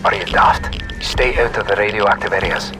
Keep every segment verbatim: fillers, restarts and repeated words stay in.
Are you daft? Stay out of the radioactive areas.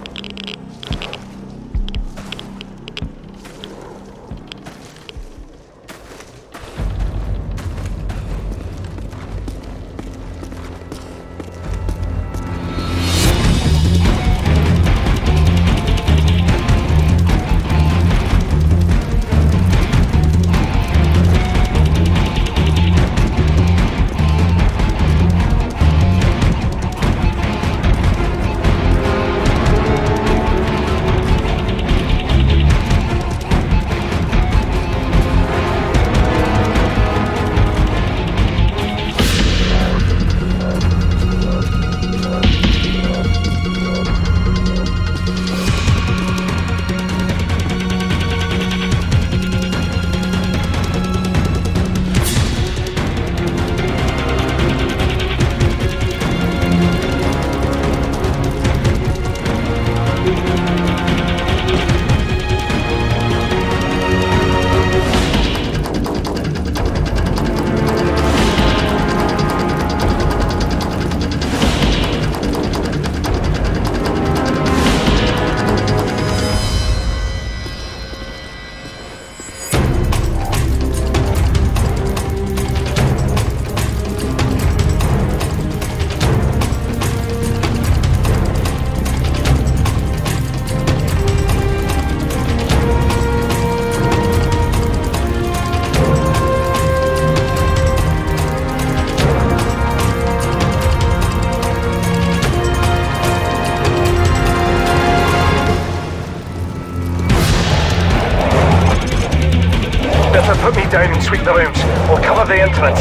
Put me down and sweep the rooms. We'll cover the entrance.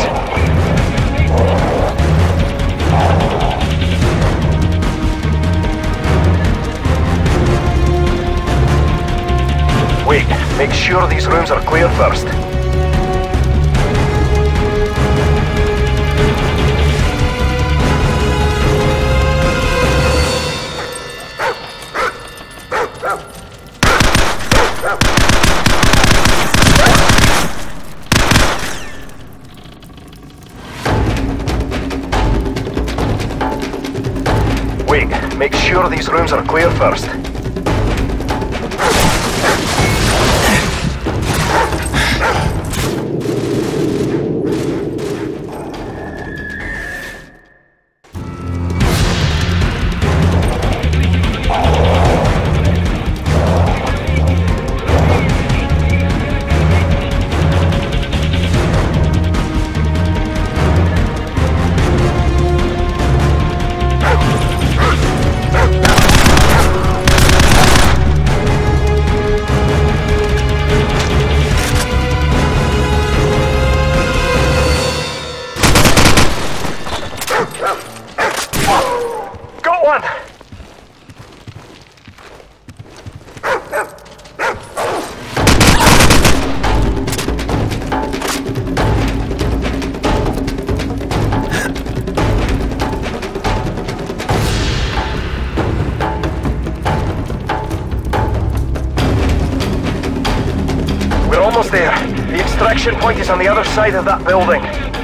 Wait, make sure these rooms are clear first. Make sure these rooms are clear first. There. The extraction point is on the other side of that building.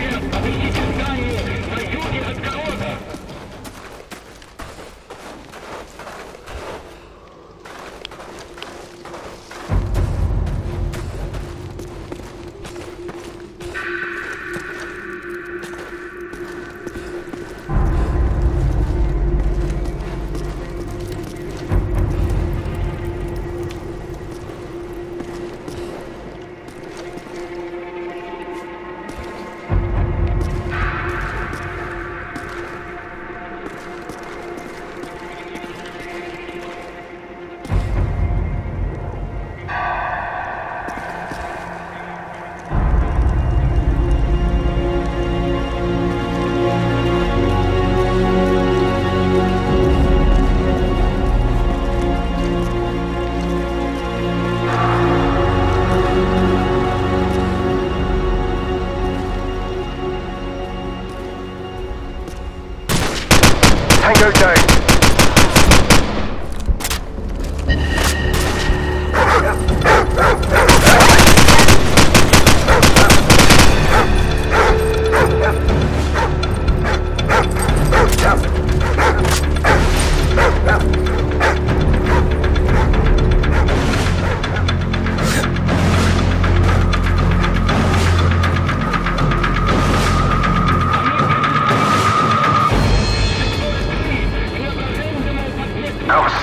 Tango down.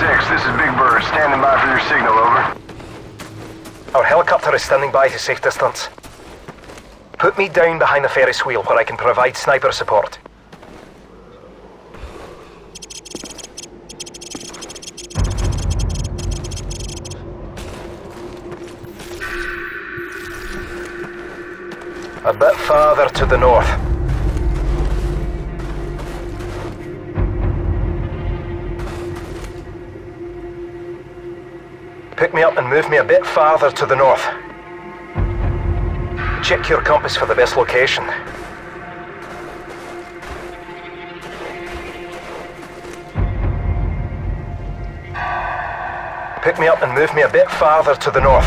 six, this is Big Bird, standing by for your signal, over. Our helicopter is standing by to safe distance. Put me down behind the Ferris wheel where I can provide sniper support. A bit farther to the north. Pick me up and move me a bit farther to the north. Check your compass for the best location. Pick me up and move me a bit farther to the north.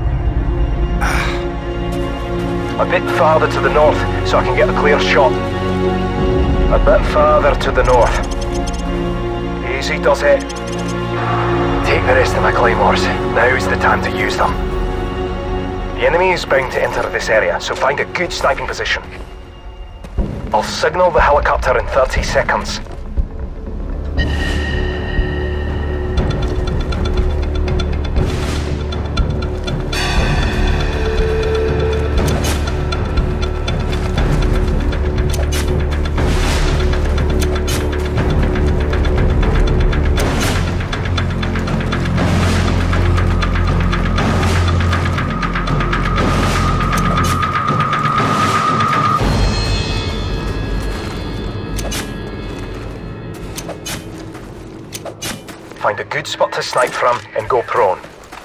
A bit farther to the north, so I can get a clear shot. A bit farther to the north. Easy does it. Take the rest of my claymores. Now's the time to use them. The enemy is bound to enter this area, so find a good sniping position. I'll signal the helicopter in thirty seconds. Find a good spot to snipe from and go prone.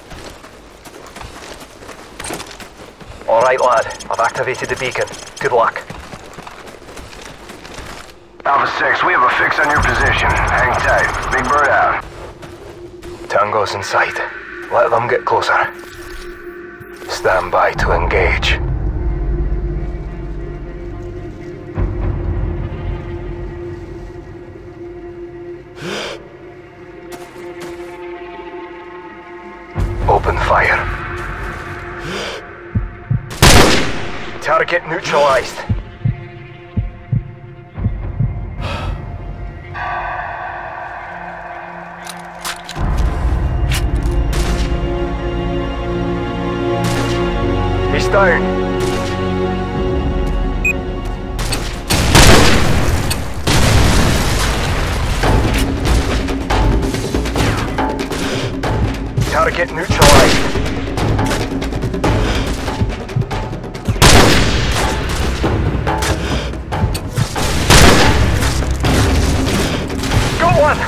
Alright lad, I've activated the beacon. Good luck. Alpha six, we have a fix on your position. Hang tight. Big Bird out. Tango's in sight. Let them get closer. Stand by to engage. Open fire. Target neutralized. He's down. Target neutralized. Got one!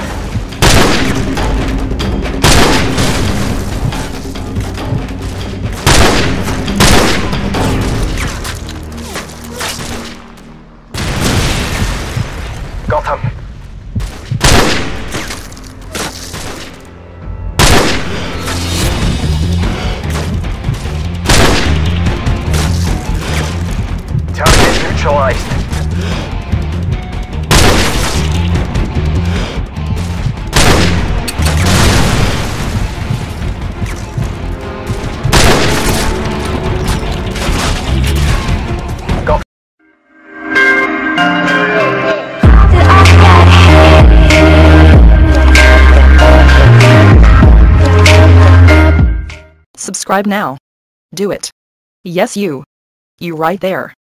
Got him. Target neutralized. Got. Subscribe now. Do it. Yes, you. You right there.